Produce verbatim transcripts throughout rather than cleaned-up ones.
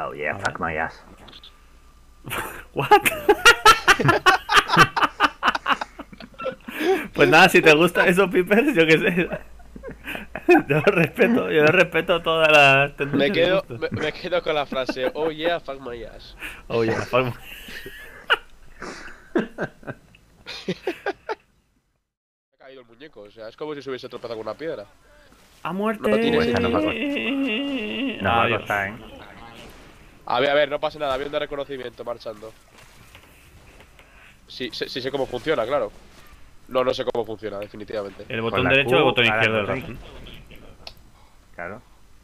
Oh yeah, fuck my ass. What? Pues nada, si te gusta eso, Piper, yo qué sé. Yo respeto, yo respeto todas las tendencias. Me quedo, de me, gusto. me quedo con la frase, oh yeah, fuck my ass. Oh yeah, fuck my... Ha caído el muñeco, o sea, es como si se hubiese tropezado con una piedra. ¡A muerte! No tienes esa no me No va a Adiós. costar, ¿eh? A ver, a ver, no pasa nada, avión de reconocimiento marchando. Sí, sí, sí sé cómo funciona, claro. No, no sé cómo funciona, definitivamente. El botón la derecho Q, o el botón ahora izquierdo del con ratón. Claro.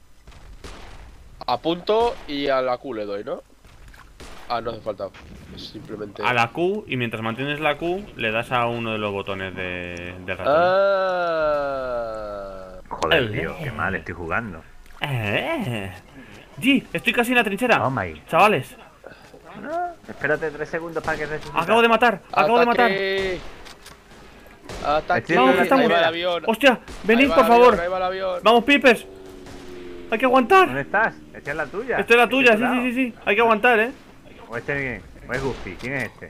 Apunto y a la Q le doy, ¿no? Ah, no hace falta. Es simplemente... A la Q, y mientras mantienes la Q, le das a uno de los botones de, del ratón. Ah... Joder, El- tío, qué mal estoy jugando. Eh. G, estoy casi en la trinchera. Oh my. Chavales, No, espérate tres segundos para que resucite. acabo de matar, acabo de matar. ¡Ataque! ¡Ataque! Estoy Vamos, en que estamos. Ahí va el avión. Hostia, Ahí venid, va por el avión, favor. ahí va el avión. Vamos, Pipers. Hay que aguantar. ¿Dónde estás? Esta es la tuya. Esta es la tuya, sí, Este sí, sí, sí. Hay que aguantar, eh. ¿O este quién? ¿O es Goofy? ¿Quién es este?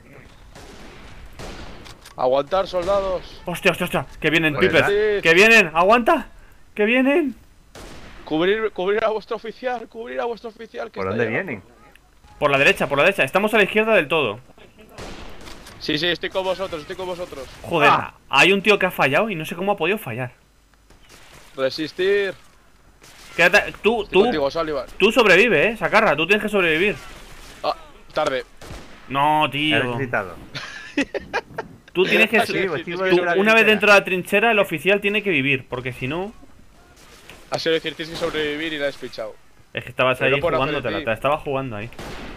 Aguantar, soldados. Hostia, hostia, hostia. Que vienen, Pues Pipers. sí. Que vienen, aguanta. Que vienen. Cubrir, cubrir a vuestro oficial, cubrir a vuestro oficial. Que ¿Por está dónde llegando. vienen? Por la derecha, por la derecha. Estamos a la izquierda del todo. Sí, sí, estoy con vosotros, estoy con vosotros. Joder, Ah. hay un tío que ha fallado y no sé cómo ha podido fallar. Resistir. Quédate, tú, Estoy tú, contigo, Sullivan. tú sobrevive, eh, Sacarra, tú tienes que sobrevivir. Ah, tarde. No, He tío. resucitado. Tú tienes que. Ah, sí, Sí, sí, pues, sí, sí, sí, voy tú, a la una vez trinchera. dentro de la trinchera, el oficial tiene que vivir, porque si no. Ha sido decir, tienes que sobrevivir y la has pichado. Es que estabas Pero ahí no por hacer jugándotela, ti. te la estaba jugando ahí.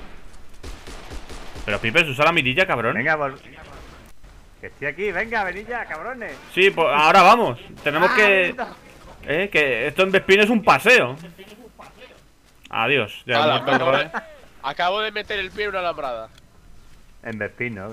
Pero Pipers, usa la mirilla, cabrón. Venga, vol... Que estoy aquí, venga, venid ya, cabrones. Sí, pues ahora vamos. Tenemos Ah, que. puta. Eh, que esto en Vespino es un paseo. Adiós, ya he Ala, muerto otra vez. Acabo de meter el pie en una alambrada. En Vespino.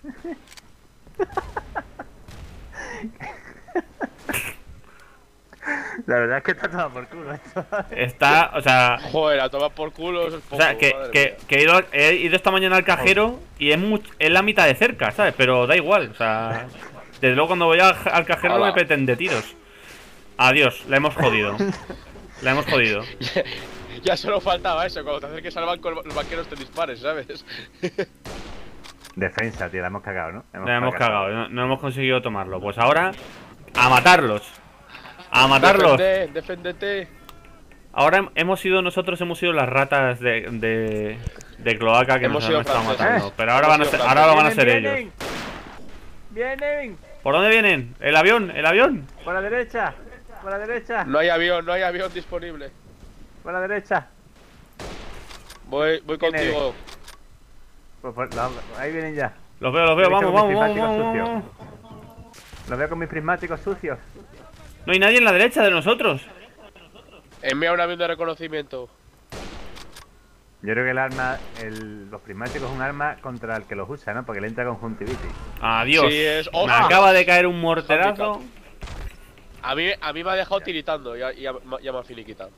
La verdad es que está todo por culo esto. Está, o sea. Joder, a tomar por culo eso es O poco. sea, que, madre que, mía. que he, ido, he ido esta mañana al cajero y es, much- es la mitad de cerca, ¿sabes? Pero da igual, o sea. Desde luego cuando voy al, al cajero no Hola. me peten de tiros. Adiós, la hemos jodido. La hemos jodido. Ya solo faltaba eso, cuando te acerques al banco los banqueros te dispares, ¿sabes? Defensa, tío, la hemos cagado, ¿no? La hemos cagado, no, no hemos conseguido tomarlo. Pues ahora, a matarlos. A matarlos. Defende, deféndete. Ahora hem- hemos sido nosotros, hemos sido las ratas de, de, de cloaca que Hemos nos sido han estado franceses. matando. Pero ahora Hemos van a sido ser, ahora van a ser Vienen, ellos. vienen. Vienen. ¿Por dónde vienen? ¿El avión? ¿El avión? Por la derecha. Por la derecha. No hay avión, no hay avión disponible. Por la derecha. Voy, voy ¿Quién contigo. Pues, por- la- ahí vienen ya. Los veo, los veo, He visto vamos, con mis vamos, vamos, prismáticos vamos, sucios. vamos. Los veo con mis prismáticos sucios. No hay nadie en la derecha de nosotros. Envía un avión de reconocimiento. Yo creo que el arma, el, los prismáticos es un arma contra el que los usa, ¿no? Porque le entra conjuntivitis. Adiós. Sí, es- Me ¡Oja! acaba de caer un morterazo. A mí, a mí me ha dejado tiritando y ya, ya, ya me ha finiquitado.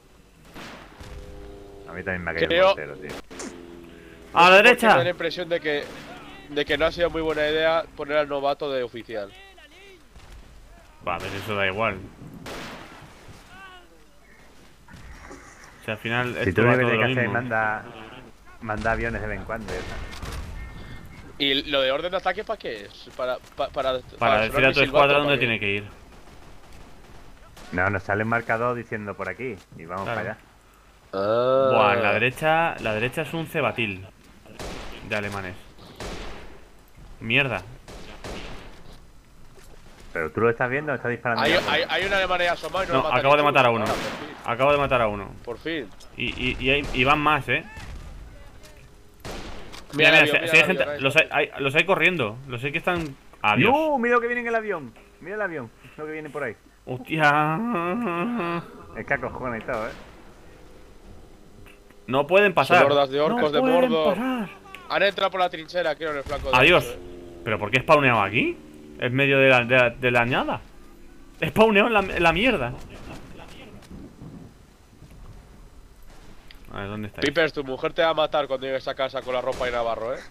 A mí también me ha caído Creo- un mortero, tío. A la Porque derecha. Me da la impresión de que, de que no ha sido muy buena idea poner al novato de oficial. Vale, eso da igual. O sea, al final Si tú esto lo va que todo tienes lo que hacer es mismo. manda, manda aviones de vez en cuando. ya está. ¿Y lo de orden de ataque para qué es? Para, pa- para, Para decir sonar a tu mi silbato, escuadra ¿para dónde qué? tiene que ir. No, nos sale un marcador diciendo por aquí. Y vamos Claro. para allá. Ah. Buah, la derecha, la derecha es un cebatil de alemanes. Mierda. Pero tú lo estás viendo o estás disparando. Hay, ya, pues. hay, hay una alemana ya asomada y no, No, lo mata acabo ni de tú. matar a uno. Ahora, por fin. Acabo de matar a uno. Por fin. Y, y, y, hay- y van más, eh. Mira, Mira, el mira, avión, si- mira si hay el gente, avión, ahí los está. hay, hay- los hay corriendo. Los hay que están. Adiós. ¡No! Mira lo que viene en el avión. Mira el avión. Lo que viene por ahí. Hostia. Es que acojona y todo, ¿eh? No pueden pasar. Son hordas de orcos no de pueden Mordor. pasar. Han entrado por la trinchera, creo, en el flanco. Adiós. derecho, eh. ¿Pero por qué he spawneado aquí? En medio de la, de la, de la nada. He spawneado en la, en la mierda. A ver, ¿dónde está? Pipers, tu mujer te va a matar cuando llegues a casa con la ropa de Navarro, ¿eh?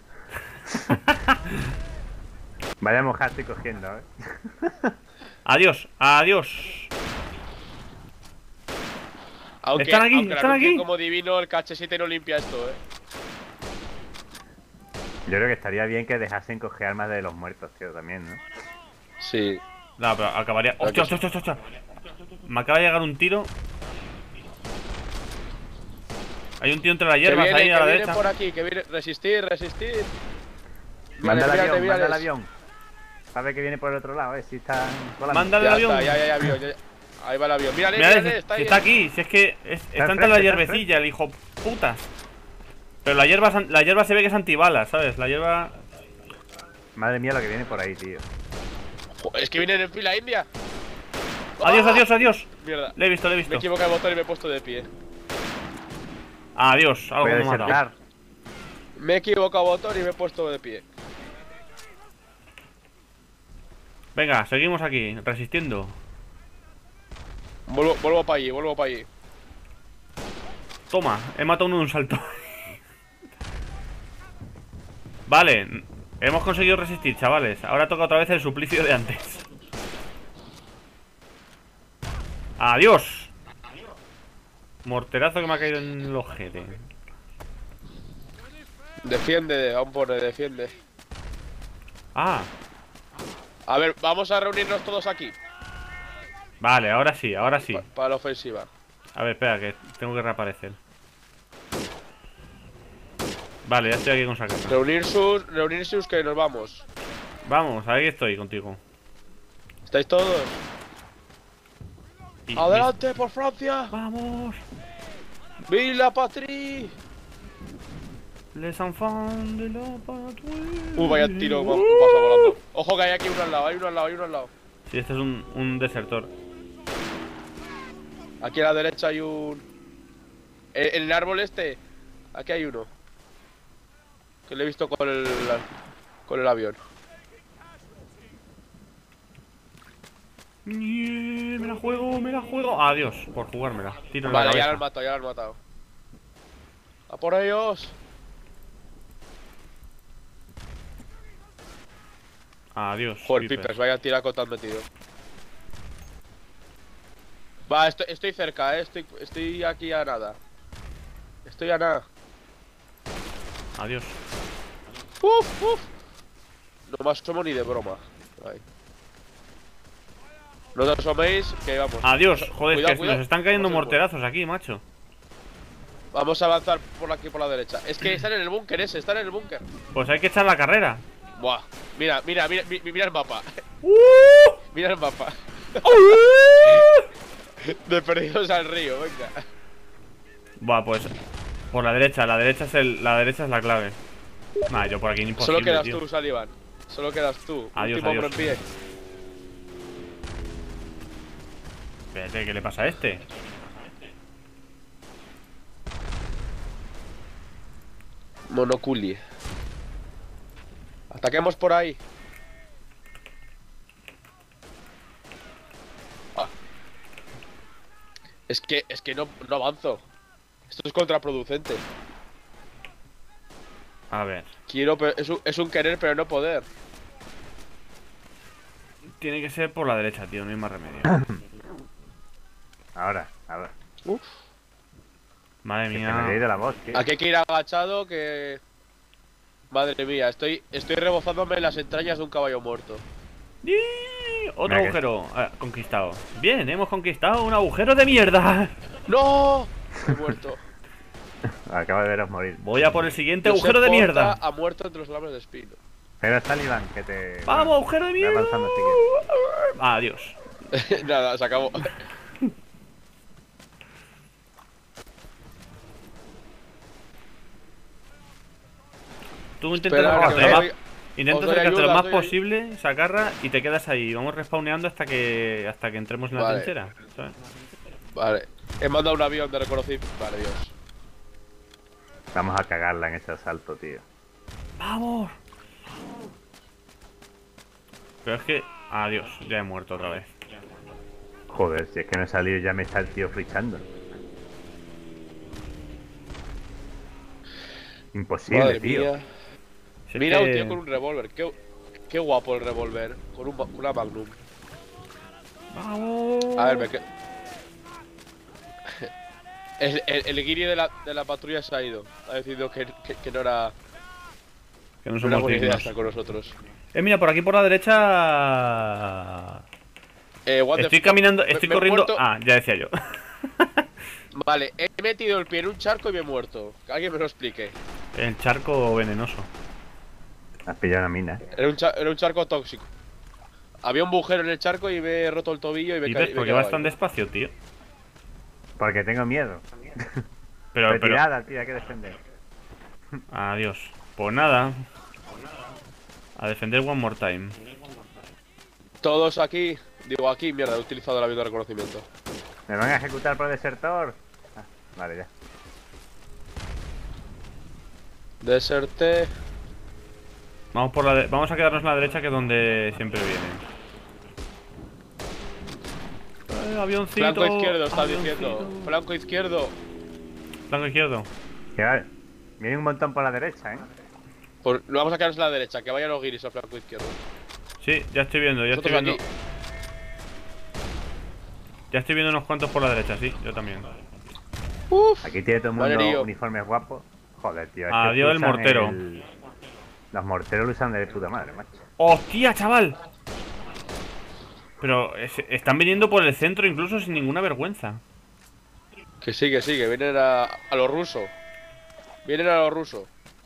Vaya mojar estoy cogiendo, ¿eh? Adiós, adiós. Aunque, ¿Están aquí? aunque la ¿Están anuncien aquí? como divino, el K H siete no limpia esto, ¿eh? Yo creo que estaría bien que dejasen coger armas de los muertos, tío, también, ¿no? Sí. No, pero acabaría. ¡Hostia, hostia, hostia, hostia! Me acaba de llegar un tiro. Hay un tío entre las Que hierbas viene, ahí a que la viene derecha. por aquí, que viene. Resistir, resistir. Manda el Mírales, avión, mírales, manda el mírales. avión. Sabe que viene por el otro lado, eh, si están volando. Manda el Ya avión. está, ya, ya, ya, avión, ya, ya. Ahí va el avión. Mírale, Mira, mírale, si está ahí. está aquí, si es que es- está entre enfrente, la está hierbecilla, el hijo putas. Pero la hierba, es an- la hierba se ve que es antibalas, ¿sabes? La hierba. Madre mía lo que viene por ahí, tío. Joder, es que vienen en fila india. Adiós, ¡Ah! adiós, adiós. Mierda. Le he visto, le he Me he visto. equivocado de botón y me he puesto de pie. Adiós, algo Voy a me ha matado. desertar. Me he equivocado de botón y me he puesto de pie. Venga, seguimos aquí, resistiendo. Vuelvo, vuelvo para allí, vuelvo para allí. Toma, he matado uno de un salto. Vale, hemos conseguido resistir, chavales. Ahora toca otra vez el suplicio de antes. Adiós. Morterazo que me ha caído en el ojete. Defiende, aún pone, defiende. Ah, A ver, vamos a reunirnos todos aquí. vale, ahora sí, ahora sí. pa- para la ofensiva. A ver, espera, que tengo que reaparecer. Vale, ya estoy aquí con Sakana. Reunir sus, reunir sus que nos vamos. Vamos, ahí estoy contigo. ¿Estáis todos? Y- ¡Adelante por Francia! Vamos. ¡Vive la patrie! Les enfants de la patrie. Uh, vaya tiro, me ha pasado volando. Ojo que hay aquí uno al lado, hay uno al lado, hay uno al lado. Sí, este es un, un desertor. Aquí a la derecha hay un... En, en el árbol este, aquí hay uno. Que lo he visto con el... Con el avión. Nie, Me la juego, me la juego. Adiós, por jugármela. Tiro en la Vale, ya lo han cabeza. matado, ya lo han matado. ¡A por ellos! Adiós. Joder, Piper. Pipers, vaya tiraco te has metido. Va, estoy, estoy cerca, eh. Estoy, estoy aquí a nada. Estoy a nada. Adiós. ¡Uf, uf! No me asomo ni de broma. Ahí. No os asoméis, que vamos. Adiós. Joder, Cuidado, que cuidado. nos están cayendo No se puede. morterazos aquí, macho. Vamos a avanzar por aquí, por la derecha. Es que están en el búnker ese, están en el búnker. Pues hay que echar la carrera. Buah. Mira, mira, mira, mi- mira el mapa. ¡Uh! Mira el mapa. De perdidos al río, venga. Buah, pues por la derecha, la derecha es el, la derecha es la clave. Nah, yo por aquí ni imposible, Solo quedas tío. tú, Salivan. Solo quedas tú. Adiós, Último hombre en adiós. pie. Espérate, ¿qué le pasa a este? Monoculi. Ataquemos por ahí. Ah. Es que, es que no, no avanzo. Esto es contraproducente. A ver, Quiero, pero es un, es un querer, pero no poder. tiene que ser por la derecha, tío, no hay más remedio. Ahora, ahora. Uf. Madre Que me he mía. leído la voz, tío. Aquí hay que ir agachado que... Madre mía, estoy, estoy rebozándome en las entrañas de un caballo muerto. ¡Y! Otro Mira que- agujero ah, conquistado. Bien, hemos conquistado un agujero de mierda. ¡No! He muerto. Acabo de veros morir. Voy a por el siguiente Josep agujero de Porta mierda. Ha muerto entre los alambres de espino. Pero Sullivan, que te... Vamos, agujero de Ve mierda. avanzando si quieres. Adiós. Nada, se acabó. Tú intentas Espera, acercarte que lo os más, doy- intenta os doy acercarte lo ayuda, más os doy posible, sacarra y te quedas ahí. Vamos respawneando hasta que hasta que entremos en la Vale. trinchera, ¿sabes? Vale. He mandado un avión de reconocimiento. Vale, Dios. Vamos a cagarla en este asalto, tío. ¡Vamos! Pero es que... Adiós, ya he muerto otra vez. Joder, si es que no he salido ya me está el tío frichando. Imposible, Madre tío. mía. Si es Mira que- un tío con un revólver. Qué, qué guapo el revólver. Con un, ma- una Magnum. ¡Vamos! A ver, me quedo. El, el, el guiri de la, de la patrulla se ha ido. Ha decidido que, que, que no era, Que no no era somos buena idea dignos. estar con nosotros. Eh, mira, por aquí por la derecha. Eh, what the Estoy fuck. caminando, Me- estoy me he corriendo. muerto. Ah, ya decía yo. Vale, he metido el pie en un charco y me he muerto. Que alguien me lo explique. El charco venenoso. Has pillado una mina. Era un, cha- era un charco tóxico. Había un agujero en el charco y me he roto el tobillo y me he ¿Y ca- ves me he por qué quedado vas tan ahí. despacio, tío? Porque tengo miedo. Pero, pero. Retirada, tío, hay que defender. Adiós. Pues nada. A defender one more time. Todos aquí. Digo, aquí, mierda, he utilizado el avión de reconocimiento. ¿Me van a ejecutar por desertor? Ah, vale, ya. Deserté. Vamos por la de- Vamos a quedarnos en la derecha, que es donde siempre vienen. Eh, avioncito. Flanco izquierdo, está avioncito. diciendo. Flanco izquierdo. Flanco izquierdo. Que vale. Viene un montón por la derecha, ¿eh? Pues nos vamos a quedarnos a la derecha, que vayan los guiris al flanco izquierdo. Sí, ya estoy viendo, ya estoy Nosotros viendo. aquí. Ya estoy viendo unos cuantos por la derecha, sí, yo también. Uf. Aquí tiene todo el Vale, mundo lío. uniformes guapos. Joder, tío. es que Adiós el usan mortero. el- Los morteros lo usan de puta madre, macho. ¡Hostia, chaval! Pero es- están viniendo por el centro incluso sin ninguna vergüenza. Que sí, que sí, que vienen a, a lo ruso. Vienen a lo ruso.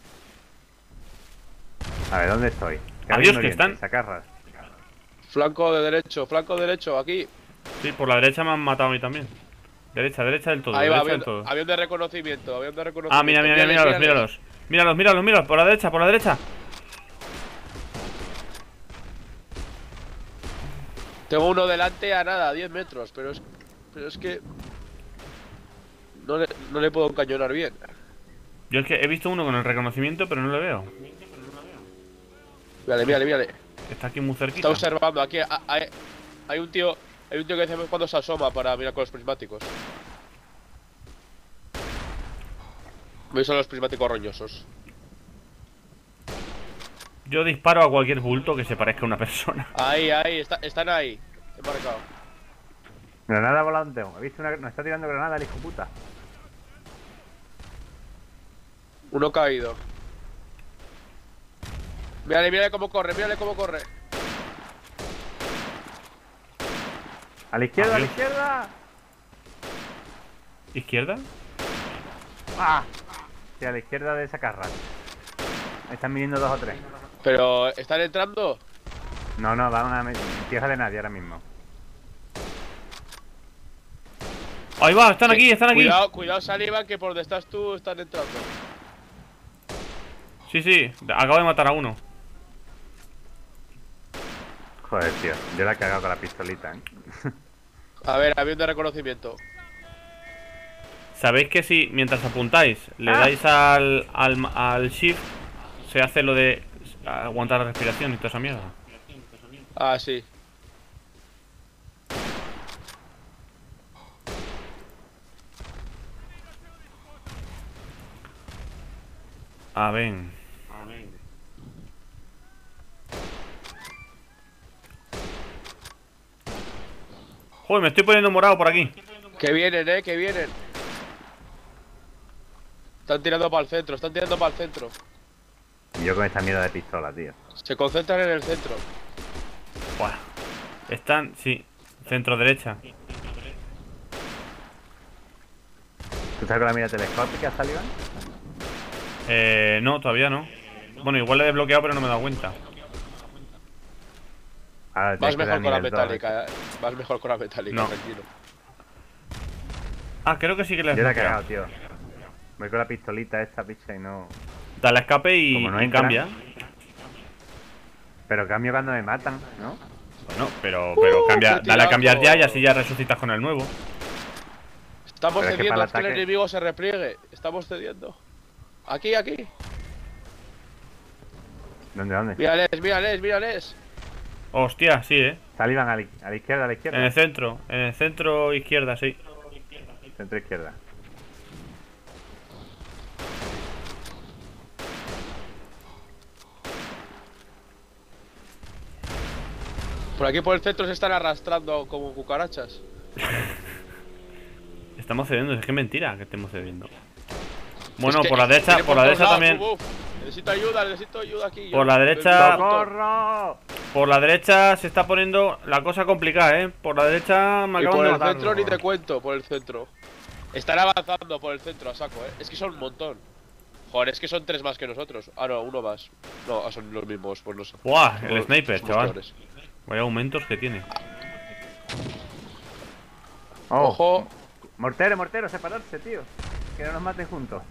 A ver, ¿dónde estoy? Adiós, alguien me que oriente, están- Sacarras. Flanco de derecho, flanco derecho, aquí. Sí, por la derecha me han matado a mí también. Derecha, derecha del todo, Ahí va, derecha avión, del todo. avión de reconocimiento, avión de reconocimiento. Ah, mira, mira, mira, míralos, míralos. Míralos, míralos, míralos, por la derecha, por la derecha. Tengo uno delante a nada, a diez metros, pero es, pero es que... No le, no le puedo encañonar bien. Yo es que he visto uno con el reconocimiento, pero no le veo. Mírale, mírale, mírale. Está aquí muy cerquita. Está observando, aquí hay, hay- hay un tío... Hay un tío que dice cuando se asoma para mirar con los prismáticos. ¿Veis a los prismáticos roñosos? Yo disparo a cualquier bulto que se parezca a una persona. Ahí, ahí, está- están ahí. He marcado. Granada volante. He visto una... Nos está tirando granada el hijo puta. Uno caído. Mírale, mírale cómo corre, mírale cómo corre. A la izquierda, a la Adiós. izquierda. ¿Izquierda? ¡Ah! Sí, a la izquierda de Sacarras. Están viniendo dos o tres. Pero, ¿están entrando? No, no, van a... Tierra de nadie ahora mismo. Ahí va, están aquí, están aquí. Cuidado, cuidado, Salivan, que por donde estás tú están entrando. Sí, sí, acabo de matar a uno. Joder, tío. Yo la he cagado con la pistolita, ¿eh? A ver, avión de reconocimiento. ¿Sabéis que si mientras apuntáis le Ah. dais al, al, al shift, se hace lo de aguantar la respiración y toda esa mierda? Ah, sí. A ver. Joder, me estoy poniendo morado por aquí. Que vienen, eh, que vienen. Están tirando para el centro, están tirando para el centro. Y yo con esta mierda de pistola, tío. Se concentran en el centro. Buah. Están, sí, centro derecha. ¿Tú estás con la mira telescópica, Sullivan? Eh, no, todavía no. Bueno, igual le he desbloqueado, pero no me he dado cuenta. Ahora Vas tienes que dar mejor con la nivel dos, metálica, eh. Vas mejor con la metálica, No. tranquilo. Ah, creo que sí que le he Yo la he desbloqueado. cagado, tío. Voy con la pistolita esta, picha, y no... Dale a escape y, Como no y entran. cambia. Pero cambio cuando me matan, ¿no? Bueno, pero, pero Uh, cambia, qué dale a cambiar ya tirazo. y así ya resucitas con el nuevo. Estamos Pero es que cediendo para hasta que el ataque- enemigo se repliegue. Estamos cediendo. Aquí, aquí. ¿Dónde, dónde? Mírales, mírales, mírales. Hostia, sí, eh. Sullivan a la, a la izquierda, a la En izquierda. el centro, en el centro izquierda, sí. Centro izquierda. Por aquí por el centro se están arrastrando como cucarachas. Estamos cediendo, es que es mentira que estemos cediendo. Bueno, Es que por la derecha, viene por la todos derecha lados, también. uf, uf. Necesito ayuda, necesito ayuda aquí. Por yo. la derecha- ¡Socorro! Por la derecha se está poniendo la cosa complicada, eh. Por la derecha me Y acaban por de el matar. centro ni te cuento, por el centro. Están avanzando por el centro a saco, eh. Es que son un montón. Joder, es que son tres más que nosotros. Ah, no, uno más. No, ah, son los mismos, pues no sé. Buah, el Somos- sniper, somos chaval. peores. Vaya aumentos que tiene. Oh, Ojo. Mortero, mortero, separarse, tío. Que no nos maten juntos.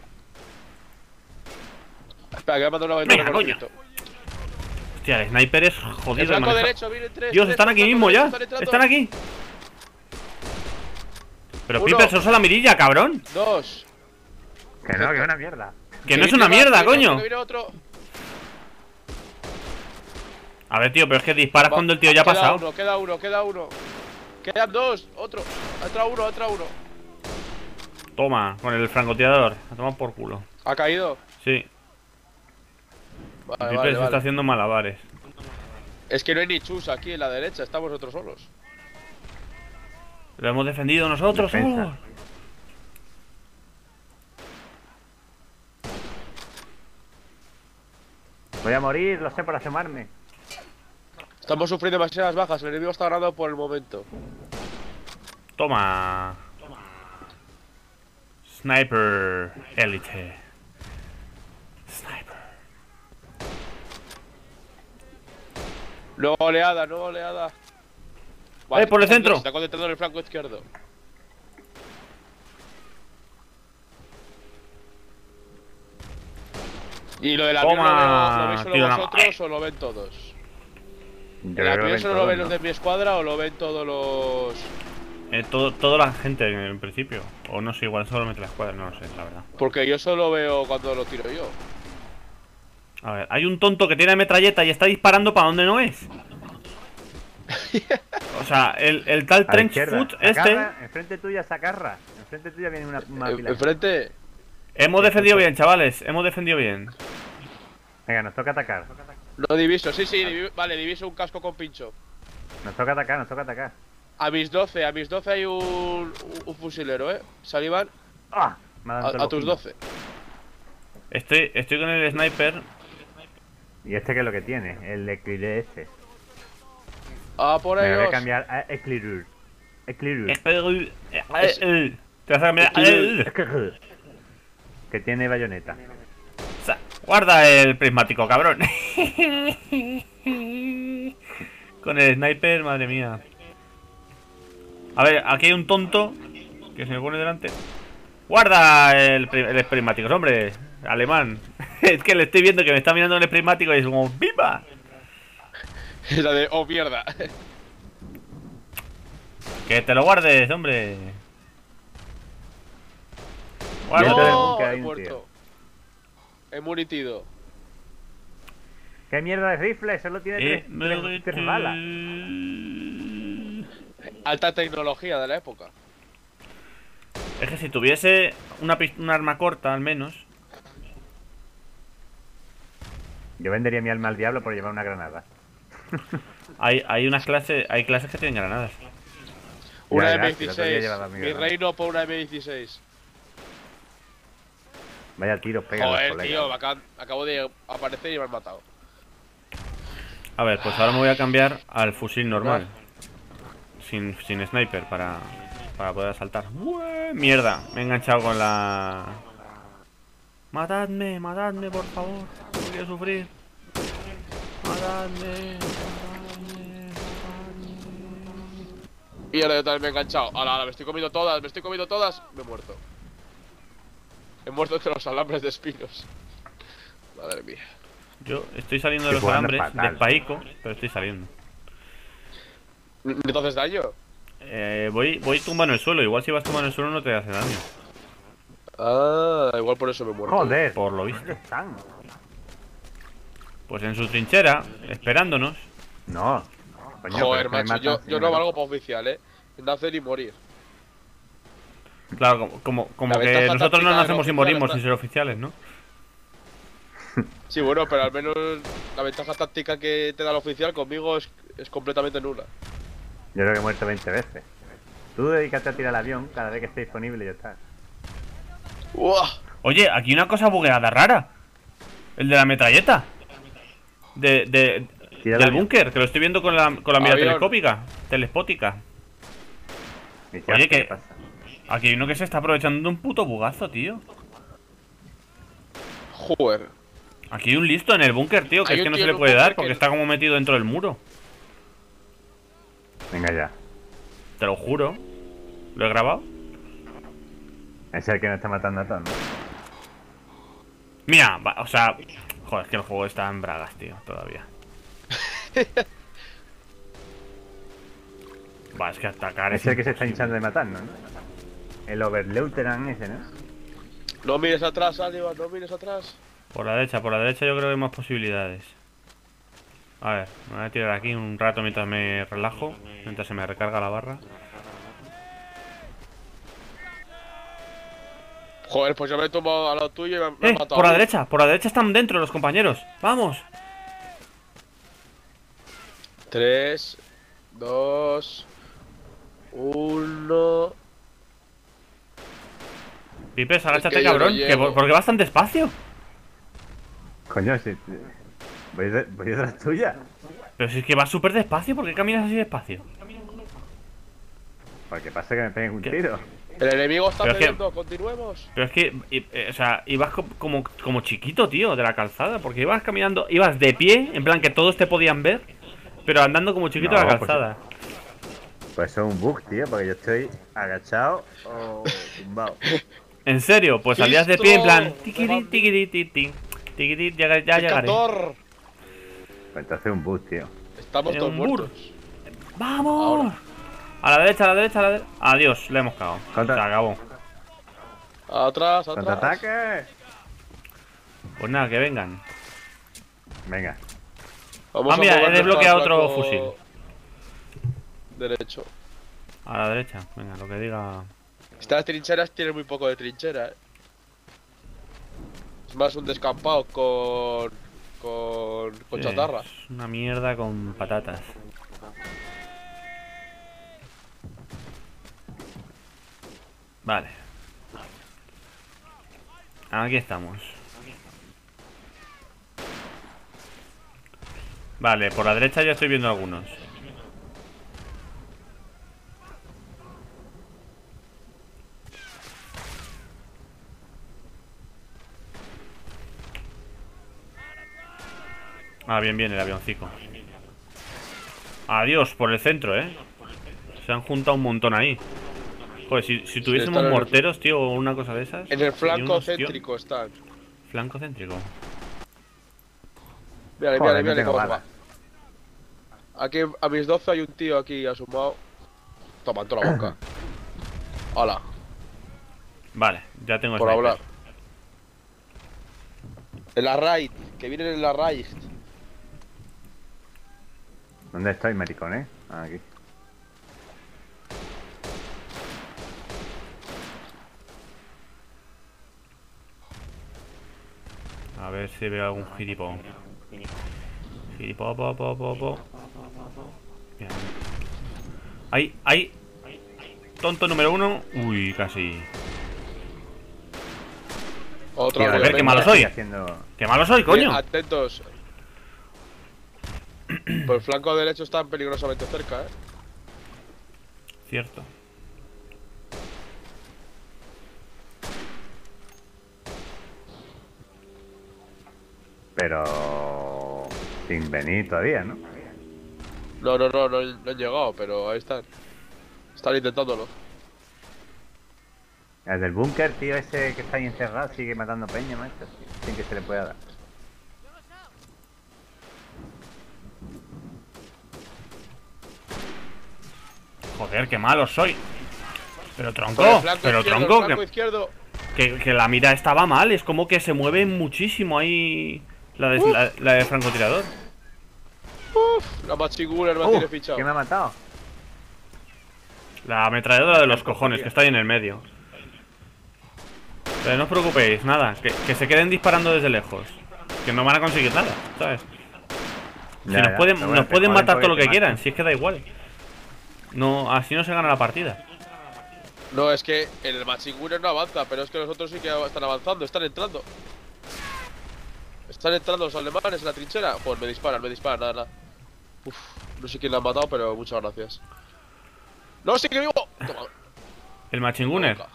Espera, que me ha mandado una aventura Venga, con coño. esto. Hostia, el sniper es El jodido de flanco manejar. derecho, vienen tres. Dios, tres, están el aquí flanco mismo derecho, ya. están entrando. Están aquí. Pero Uno. Piper, sos a la mirilla, cabrón. Dos. Que no, que es una mierda. Que no es viene una más, mierda, que viene coño. otro, que viene otro. A ver, tío, pero es que disparas Va, cuando el tío ya ha queda pasado. Uno, queda uno, queda uno. Quedan dos, otro. Ha entrado uno, ha entrado uno. Toma, con el francotirador. A tomar por culo. ¿Ha caído? Sí. Vale, Piper vale, se vale. está haciendo malabares. Es que no hay ni chus aquí en la derecha, estamos nosotros solos. Lo hemos defendido nosotros Defensa. solos. Voy a morir, lo sé por asomarme. Estamos sufriendo demasiadas bajas, el enemigo está ganando por el momento. Toma. Sniper Elite. Sniper. Nueva oleada, nueva oleada. Eh, por el se está- centro. Se está concentrando en el flanco izquierdo. Y lo del avión lo, Toma, veo- lo veis solo tío, la- vosotros o lo ven todos. Yo El creo que avión ven solo todos, lo ven ¿no? los de mi escuadra o lo ven todos los. Eh, todo, toda la gente en principio. O no sé, igual solamente la escuadra, no lo sé, la verdad. Porque yo solo veo cuando lo tiro yo. A ver, hay un tonto que tiene metralleta y está disparando para donde no es. O sea, el, el tal A la Trench izquierda. Foot este. Sacarra, enfrente tuya, sacarra. Enfrente tuya viene una, una En- pila. Enfrente. Hemos defendido bien, chavales. Hemos defendido bien. Venga, nos toca atacar. No diviso, sí, sí, divi- vale, diviso un casco con pincho. Nos toca atacar, nos toca atacar. A mis doce, a mis doce hay un, un fusilero, eh. Salivan, ¡Ah! Me ha a, dado a el tus ojo. doce. Estoy, estoy con el sniper. ¿Y este qué es lo que tiene? El Eclirur este. Ah, por Me voy a ellos. cambiar a Eclirur. Eclirur. Eh, Es- eh, Te vas a cambiar. Eclirur. eh, Eclirur. Que tiene bayoneta. Sa- Guarda el prismático, cabrón. Con el sniper, madre mía. A ver, aquí hay un tonto que se me pone delante. Guarda el, pri- el prismático, hombre. Alemán. Es que le estoy viendo que me está mirando en el prismático y es como ¡viva! Es la de, oh mierda. Que te lo guardes, hombre. Guarda. Yo te No, dejo que hay he un muerto. He munitido. ¿Qué mierda de rifle? Solo tiene Eh, tres, tres, tres balas. Alta tecnología de la época. Es que si tuviese una, pist- un arma corta, al menos. Yo vendería mi alma al diablo por llevar una granada. Hay, hay unas clases. Hay clases que tienen granadas. Una Ya, ya, si el otro día M dieciséis. llevaba mi Mi granada. reino por una M dieciséis. Vaya tiros pega los Joder, colegas. tío, me acaban- acabo de aparecer y me han matado. A ver, pues ahora me voy a cambiar al fusil normal. Sin, sin sniper para, para poder asaltar. ¡Bue! Mierda, me he enganchado con la... Matadme, matadme, por favor. No quiero sufrir. Matadme, matadme, matadme. Y ahora yo también me he enganchado. Ahora, ahora, me estoy comiendo todas, me estoy comiendo todas. Me he muerto. He muerto entre los alambres de espinos. Madre mía. Yo estoy saliendo de Estoy los jugando alambres, fatal. despaico, pero estoy saliendo. ¿No te haces daño? Eh, voy, voy tumbando en el suelo. Igual si vas tumbando en el suelo no te hace daño. Ah, igual por eso me he muerto. Joder. Por lo visto. ¿Dónde están? Pues en su trinchera, esperándonos. No. Coño, Joder, pero es que me macho, yo, matan yo sin no una- valgo para oficial, eh. Nacer y morir. Claro, como, como, como La que ventaja nosotros no táctica nacemos del y oficial morimos está- sin ser oficiales, ¿no? Sí, bueno, pero al menos la ventaja táctica que te da el oficial conmigo es, es completamente nula. Yo creo que he muerto veinte veces. Tú dedícate a tirar el avión cada vez que esté disponible y ya está. ¡Uah! Oye, aquí una cosa bugueada rara. El de la metralleta. De, de, Tira el del avión. búnker, que lo estoy viendo con la, con la mira Avión. telescópica. Telespótica. Y ya, Oye, ¿qué que- pasa? Aquí hay uno que se está aprovechando de un puto bugazo, tío. Joder. Aquí hay un listo en el búnker, tío, que Hay es que un no tío se le en un puede dar búnker porque que- está como metido dentro del muro. Venga ya. Te lo juro. ¿Lo he grabado? Es el que nos está matando a todos, ¿no? Mira, va- o sea... Joder, es que el juego está en bragas, tío, todavía. Va, es que atacar Es el que se está hinchando de matarnos, ¿no? El Overleutenant ese, ¿no? No mires atrás, Aníbal, no mires atrás. Por la derecha, por la derecha yo creo que hay más posibilidades. A ver, me voy a tirar aquí un rato mientras me relajo. Mientras se me recarga la barra. Joder, pues yo me he tomado a lo tuyo y me, me he ¡Eh! matado. Por a la mí. derecha, por la derecha están dentro los compañeros. ¡Vamos! Tres, dos, uno. Pipes, agáchate, que yo no cabrón. Que llego. por- porque vas tan despacio. Coño, si... Voy, de- voy detrás tuya. Pero si es que vas súper despacio, ¿por qué caminas así despacio? Porque pasa que me peguen un ¿Qué? tiro. El enemigo está Pero es que- peleando, continuemos. Pero es que, i- eh, o sea, ibas co- como, como chiquito, tío, de la calzada. Porque ibas caminando, ibas de pie, en plan que todos te podían ver. Pero andando como chiquito No, de la pues- calzada. Pues eso es un bug, tío, porque yo estoy agachado o tumbado. En serio, pues salías de pie en plan. ¡Listo! Tiquiri, tiquiri, ti, ti, tiquiri, ya, ya ¡Qué llegaré. cantor! Pues entonces es un bug, tío. Estamos Eh, todos un bur. muertos. ¡Vamos! Ahora. A la derecha, a la derecha, a la derecha. Adiós, le hemos cagado. Contra- Se acabó. Atrás, atrás. ¡Contraataque! Pues nada, que vengan. Venga. Vamos Ah, mira, he movernos desbloqueado para el otro flanco fusil. Derecho. A la derecha, venga, lo que diga. Estas trincheras tienen muy poco de trinchera, eh. Es más un descampado con. con. con Sí, chatarra. Es una mierda con patatas. Vale. Aquí estamos. Vale, por la derecha ya estoy viendo algunos. Ah, bien, bien, el avioncico. Adiós, por el centro, ¿eh? Se han juntado un montón ahí. Joder, si, si tuviésemos están en el- morteros, tío, o una cosa de esas. En el sería flanco un ostión. céntrico están. Flanco céntrico. Mírale, Joder, mírale, no mírale tengo cómo balas. va. Aquí a mis doce hay un tío aquí asomado. Toma, en toda la boca. Hola, Vale, ya tengo por sniper. hablar. En la raid, que vienen en la raid. ¿Dónde estoy, maricón, eh? Ah, aquí. A ver si veo algún gilipó. Gilipó, po, po, po, po. Bien. Ahí, ahí. Tonto número uno. Uy, casi. Otra Tío, vez. a ver, qué venga. malo soy. Haciendo... ¡Qué malo soy, coño! Bien, atentos. Por el flanco derecho están peligrosamente cerca, eh. Cierto. Pero... sin venir todavía, ¿no? No, no, no, no, no han llegado, pero ahí están. Están intentándolo. El del búnker, tío, ese que está ahí encerrado sigue matando peña, macho. Sin que se le pueda dar. Joder, qué malo soy. Pero Por el tronco, flanco pero izquierdo, tronco, el flanco que, izquierdo. que, que la mira estaba mal. Es como que se mueve muchísimo ahí la de, la, la de francotirador. Uf, la machiguler me ¡Uh! tiene fichado. ¿Quién me ha matado? La ametralladora de los cojones, que está ahí en el medio. Pero no os preocupéis, nada. Que, que se queden disparando desde lejos. Que no van a conseguir nada, ¿sabes? Si Ya, nos ya, pueden, pero bueno, nos te pueden joden matar porque todo lo te que matan. quieran, si es que da igual. No, así no se gana la partida. No, es que el Machingune no avanza, pero es que los otros sí que están avanzando, están entrando. Están entrando los alemanes en la trinchera. Pues me disparan, me disparan, nada, nada. Uf, no sé quién la han matado, pero muchas gracias. ¡No, sí que vivo! Toma. El Machinguner. Boca.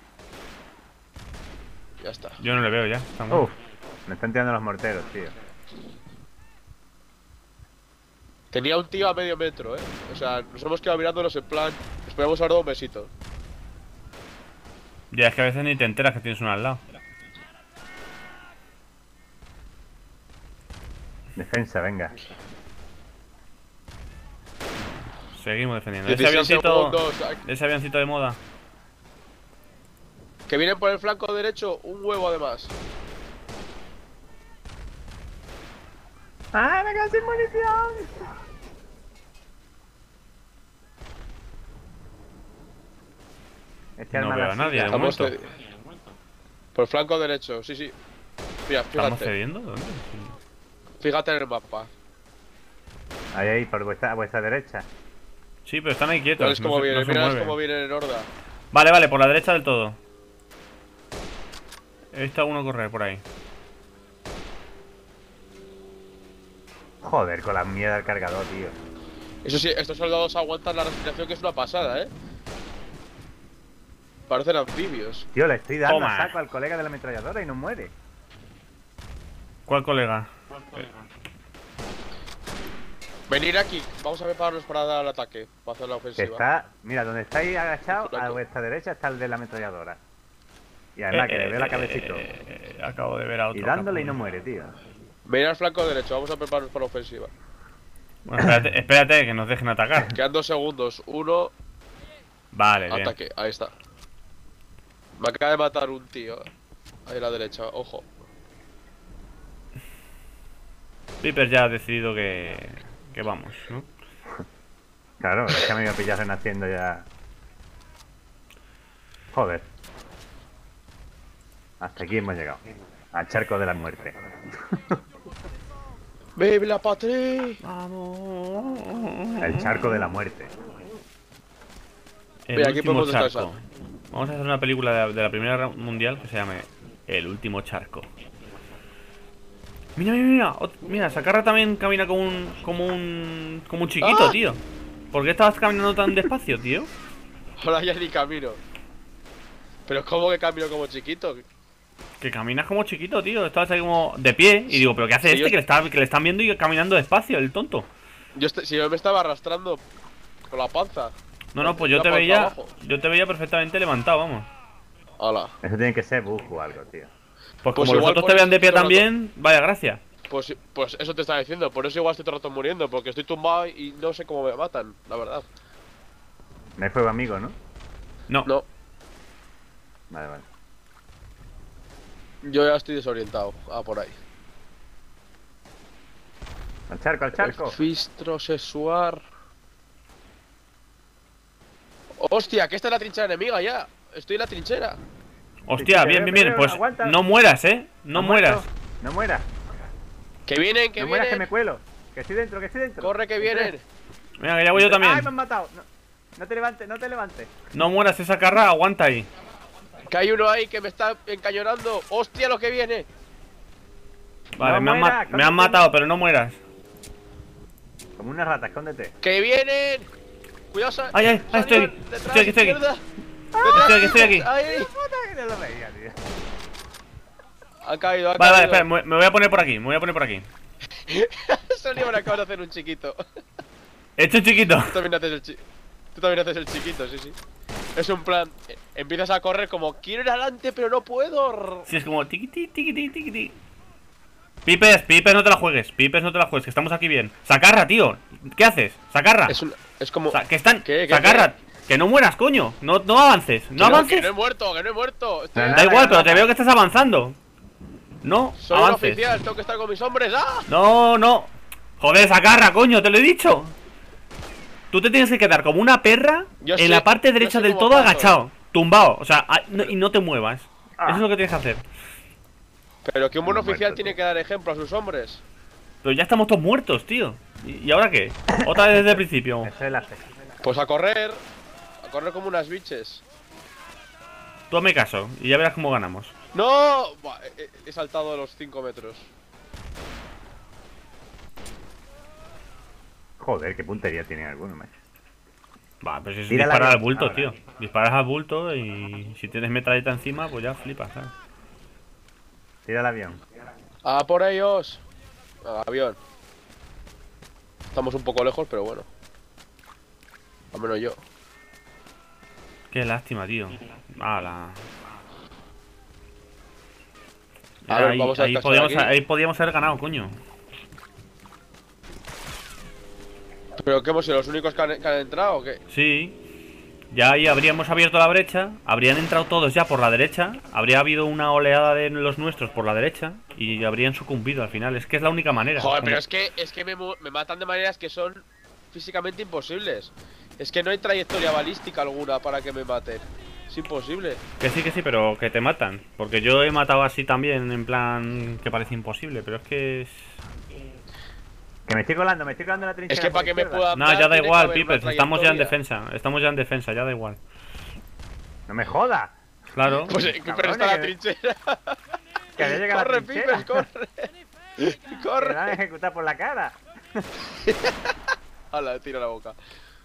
Ya está. Yo no le veo ya. Está muerto. Uf, me están tirando los morteros, tío. Tenía un tío a medio metro, eh. O sea, nos hemos quedado mirándonos en plan. Nos podemos haber dado un besito. Ya es que a veces ni te enteras que tienes uno al lado. Defensa, venga. Seguimos defendiendo. Ese dieciséis avioncito. segundos. Ese avioncito de moda. Que vienen por el flanco derecho, un huevo además. ¡Ah, me quedo sin munición! Este No arma veo la a nadie, silla. de Estamos momento. cedi- Por el flanco derecho, sí, sí. Mira, ¿Estamos fíjate. cediendo? ¿Dónde? Fíjate en el mapa. Ahí, ahí, por vuestra, a vuestra derecha. Sí, pero están ahí quietos. Mira no cómo se- vienen, no se mira mueven. cómo vienen en horda. Vale, vale, por la derecha del todo. He visto a uno correr por ahí. Joder, con la mierda del cargador, tío. Eso sí, estos soldados aguantan la respiración, que es una pasada, eh. Parecen anfibios. Tío, le estoy dando Toma. a saco al colega de la ametralladora y no muere. ¿Cuál colega? Venir aquí, vamos a prepararnos para dar el ataque, para hacer la Que ofensiva. está, mira, donde estáis agachados, Flanco. a vuestra derecha está el de la ametralladora. Y además que le veo la cabecita y todo. Eh, acabo de ver a otro. Y dándole y no capullo. muere, tío. Venir al flanco derecho, vamos a prepararnos para la ofensiva. Bueno, espérate, espérate, que nos dejen atacar. Quedan dos segundos. Uno, Vale, bien. ataque. Ahí está. Me acaba de matar un tío. Ahí a la derecha, ojo. Piper ya ha decidido que, que vamos, ¿no? Claro, es que me iba a pillar renaciendo ya. Joder. Hasta aquí hemos llegado. Al charco de la muerte. ¡Vive la patria! Vamos. El charco de la muerte. El Mira, aquí último podemos charco. descansar. Vamos a hacer una película de, de la Primera Guerra Mundial que se llame El último charco. Mira, mira, mira. Ot- Mira, Sakarra también camina como un. como un. como un chiquito, ¡Ah! tío. ¿Por qué estabas caminando tan despacio, tío? Ahora ya ni camino. Pero ¿cómo que camino como chiquito? Que caminas como chiquito, tío. Estabas ahí como de pie. Y digo, ¿pero qué hace Sí, este? yo- Que, le está, que le están viendo y caminando despacio, el tonto. Yo est- si yo me estaba arrastrando con la panza. No, no, pues yo La te panza veía. abajo. Yo te veía perfectamente levantado, vamos. Hala. Eso tiene que ser bug o algo, tío. Pues, Pues como los igual otros por te vean eso de pie todo el rato- también, vaya gracia. Pues, pues eso te estaba diciendo. Por eso igual estoy todo el rato muriendo. Porque estoy tumbado y no sé cómo me matan, la verdad. No hay fuego amigo, ¿no? No. No, Vale, vale. yo ya estoy desorientado. Ah, por ahí. Al charco, al charco. Fistro sexual. Hostia, que esta es la trinchera enemiga ya. Estoy en la trinchera. Hostia, Sí, bien, te bien, veo, bien. te Pues veo, aguanta. no mueras, eh. No ¿Ha mueras. muerto? No mueras. Que vienen, que No mueras, que vienen. me cuelo. Que estoy dentro, que estoy dentro. Corre, que vienen. Venga, que ya voy yo ¡Ay, me también. han matado! No, no te levantes, no te levantes. No mueras, esa carra, aguanta ahí. Que hay uno ahí que me está encañonando. Hostia, lo que viene. Vale, No me, han mueras, ma- me han escóndete. matado, pero no mueras. Como una rata, escóndete. Que vienen. Cuidado, Sa- Ay, ay, ay, estoy Saniel, aquí. detrás, Estoy aquí, estoy aquí. izquierda. Estoy aquí, estoy aquí. Ahí. Puta que no lo veía, tío. Ha caído, ha Vale, vale, caído. espera, me me voy a poner por aquí, me voy a poner por aquí. Sonido me acabas de hacer un chiquito. He hecho chiquito. Tú también haces el chi- Tú también haces el chiquito, sí, sí. Es un plan. eh, Empiezas a correr como quiero ir adelante, pero no puedo. Sí, es como tiquiti, tiquiti, tiquiti. Pipes, Pipes, no te la juegues. Pipes, no te la juegues, que estamos aquí bien. Sacarra, tío. ¿Qué haces? Sacarra. Es un. Es como. Sa- que están. ¿Qué, qué, Sacarra. Que no mueras, coño. No, no avances. No Que avances. Que no he muerto, que no he muerto. Estoy- No, no. Da igual, pero te nada. veo que estás avanzando. No, Soy un avances. oficial, tengo que estar con mis hombres. ¡Ah! No, no. Joder, Sacarra, coño, te lo he dicho. Tú te tienes que quedar como una perra Yo en sé- la parte yo derecha sé del cómo todo paso. agachado, tumbado. O sea, a- no- y no te muevas. Ah. Eso es lo que tienes que hacer. Pero que un buen No he oficial muerto, tiene tío. que dar ejemplo a sus hombres. Pero Pero ya estamos todos muertos, tío. ¿Y, y ahora qué? Otra vez desde el principio. Eso es la fe. Pues a correr. A correr como unas biches. Tú hazme caso y ya verás cómo ganamos. ¡No! Buah, he, he saltado los cinco metros. Joder, qué puntería tiene alguno, macho. Va, pero si es Tira la disparar al avión. bulto, Ahora. tío. Disparas al bulto y si tienes metralleta encima, pues ya flipas, ¿sabes? Tira el avión. ¡A por ellos! Al avión. Estamos un poco lejos, pero bueno. Al menos yo. Qué lástima, tío. Ala. A ver, ahí, vamos a ahí, descansar podíamos, aquí. ahí podíamos haber ganado, coño. ¿Pero qué hemos sido los únicos que han, que han entrado o qué? Sí. Ya ahí habríamos abierto la brecha. Habrían entrado todos ya por la derecha. Habría habido una oleada de los nuestros por la derecha. Y habrían sucumbido al final. Es que es la única manera. Joder, Como- pero es que, es que me, mu- me matan de maneras que son físicamente imposibles. Es que no hay trayectoria balística alguna para que me maten. Es imposible. Que sí, que sí, pero que te matan. Porque yo he matado así también, en plan que parece imposible. Pero es que es... Que me estoy colando, me estoy colando en la trinchera. Es que por para que me izquierda. pueda No, matar, ya da tiene que igual, haber una Pipes. Estamos ya en trayectoria. defensa. Estamos ya en defensa, ya da igual. No me jodas. Claro. Pues, eh, pero Cabrones, está la que- trinchera. Que había llegado a Corre, la trinchera. Pipes, corre. Me van a Corre. ejecutar por la cara. Hala, tira la boca.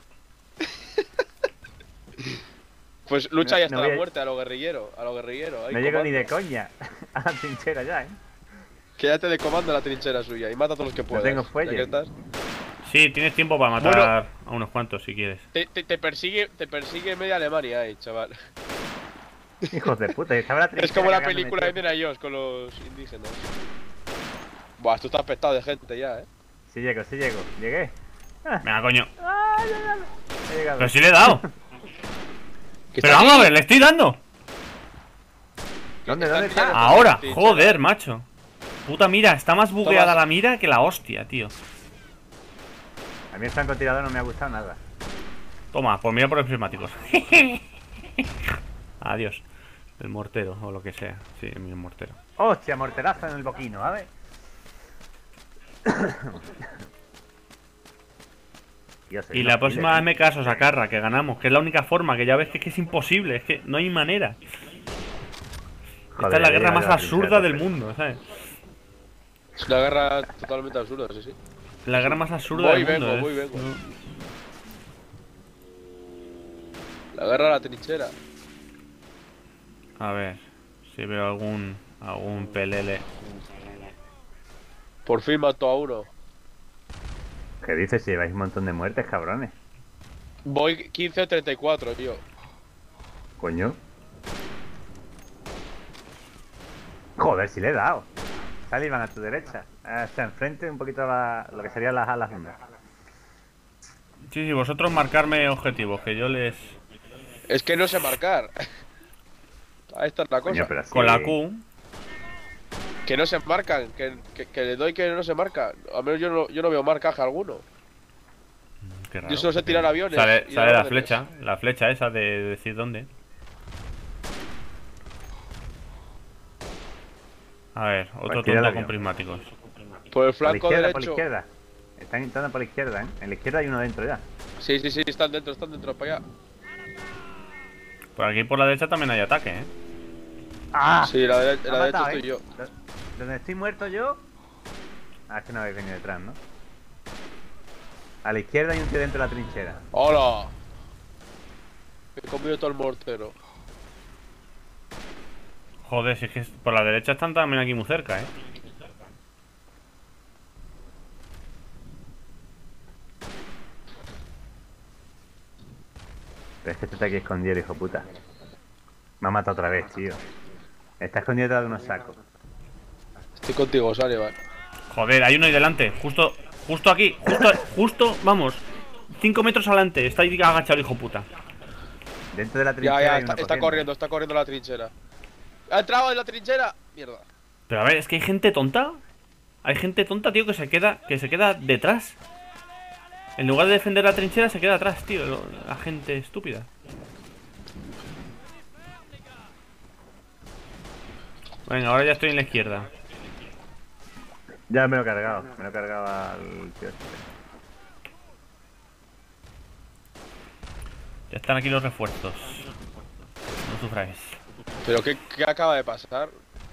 Pues lucha No- y hasta no la voy a- muerte a lo guerrillero, a lo guerrillero. ahí No llego ni comando. de coña a la trinchera ya, ¿eh? Quédate de comando a la trinchera suya y mata a todos los que puedas. tengo ya fuelle. que estás. Sí, tienes tiempo para matar a unos cuantos si quieres. Te, te, te persigue, te persigue media Alemania ahí, chaval. Hijos de puta, estaba la trinchera. Es como la cagándome, película de tío. Indiana Jones con los indígenas. Buah, esto está apestado de gente ya, eh. Sí llego, sí llego. Llegué. Venga, coño. He llegado. Pero sí le he dado. Que Pero está vamos a aquí. ver, le estoy dando. ¿Dónde, Está dónde en medio está? de- Ahora, Sí, joder, macho. Puta mira, está más bugueada Toma. la mira que la hostia, tío. A mí el francotirador no me ha gustado nada. Toma, pues mira por los prismáticos. Adiós. El mortero, o lo que sea. Sí, mi mortero. Hostia, morterazo en el boquino, ¿sabes? Dios, soy Y unos la giles, próxima ¿eh? vez me caso, Sacarra, que ganamos, que es la única forma, que ya ves que es que es imposible, es que no hay manera. Joder, Esta es la ya guerra llega más la absurda trinchera, del pero- mundo, ¿sabes? Es una guerra totalmente absurda, sí, sí. La guerra más absurda Voy, del mundo, vengo, ¿eh? voy, vengo. La guerra a la trinchera. A ver, si veo algún algún pelele. Por fin mató a uno. ¿Qué dices? Si lleváis un montón de muertes, cabrones. Voy quince a treinta y cuatro, tío. Coño. Joder, si le he dado. Sal y van a tu derecha. O sea, enfrente un poquito a la- lo que serían las alas mismas. Sí, sí, vosotros marcarme objetivos, que yo les... Es que no sé marcar. Ahí está la cosa. Coño, pero así... Con la Q. Que no se marcan, que, que, que le doy que no se marca. Al menos yo no, yo no veo marcaje alguno. Qué raro. Yo solo sé tirar aviones. Sale, y sale dar la órdenes. flecha, la flecha esa de decir dónde. A ver, otro Pues tira el tonto avión. con prismáticos. Por el Por la flanco izquierda, por la derecho. izquierda. Están entrando por la izquierda, ¿eh? En la izquierda hay uno dentro ya. Sí, sí, sí, están dentro, están dentro, para allá. Por aquí por la derecha también hay ataque, ¿eh? ¡Ah! Sí, la, dere- Me la ha derecha matado, estoy ¿eh? yo. Do- ¿Donde estoy muerto yo? Ah, es que no habéis venido detrás, ¿no? A la izquierda hay un tío dentro de la trinchera. ¡Hola! Me he comido todo el mortero. Joder, si es que por la derecha están también aquí muy cerca, ¿eh? Pero es que este está aquí escondido, hijo puta. Me ha matado otra vez, tío. Está escondido detrás de unos sacos. Estoy contigo, Sullivan. Joder, hay uno ahí delante, justo, justo aquí, justo, justo, vamos, cinco metros adelante, está ahí agachado, hijo puta. Dentro de la Ya, trinchera ya, hay está, uno está corriendo, está corriendo la trinchera. ¡Ha entrado en la trinchera! Mierda. Pero a ver, es que hay gente tonta. Hay gente tonta, tío, que se queda, que se queda detrás. En lugar de defender la trinchera, se queda atrás, tío. lo- La gente estúpida. Venga, ahora ya estoy en la izquierda. Ya me lo he cargado, me lo he cargado al tío este. Ya están aquí los refuerzos. No sufráis. ¿Pero qué, qué acaba de pasar?